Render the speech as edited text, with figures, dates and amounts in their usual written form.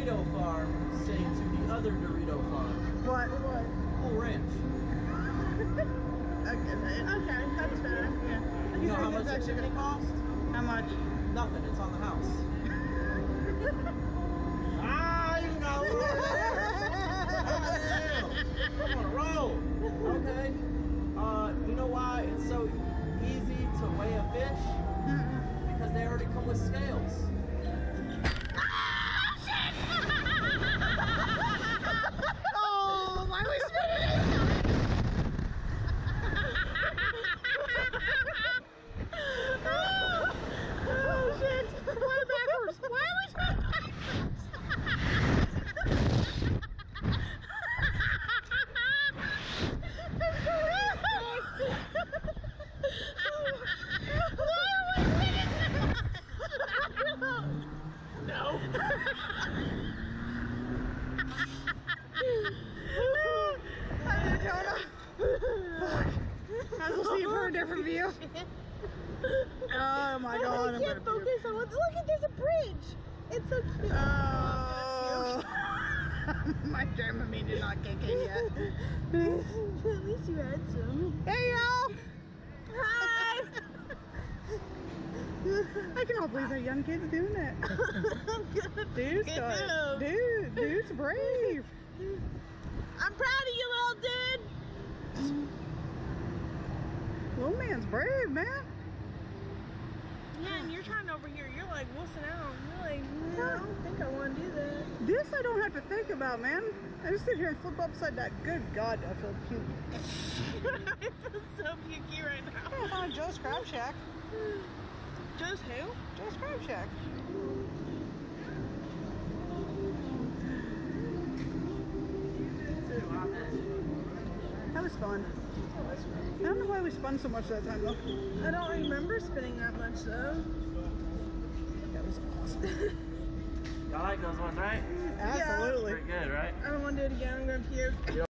Dorito farm say to the other Dorito farm? What? Cool Ranch. Okay, that's fair. Yeah. You know how much that chicken cost? How much? Nothing. It's on the house. You know. I'm on a roll. Okay. You know why it's so easy to weigh a fish? Because they already come with scales. Oh, why are we spinning it? Oh shit! Why backwards? Why are we spinning backwards? No. I will see it from a different view. Oh my god. I can't focus on what's. Look, there's a bridge. It's so cute. Oh. My Dramamine did not kick in yet. At least you had some. Hey y'all! Hi! I cannot believe that young kid's doing that. Dude's brave. I'm proud of you, little dude. Little man's brave, man. Yeah, and you're trying over here. You're like wussing out. You're like, I don't think I want to do that. This I don't have to think about, man. I just sit here and flip upside that. Good God, I feel puke. I feel so pukey right now. I found Joe's Crab Shack. Joe's who? Joe's Crab Shack. That was fun. I don't know why we spun so much that time though. I don't remember spinning that much though. That was awesome. Y'all like those ones, right? Absolutely. Pretty good, right? I don't want to do it again. I'm going to puke.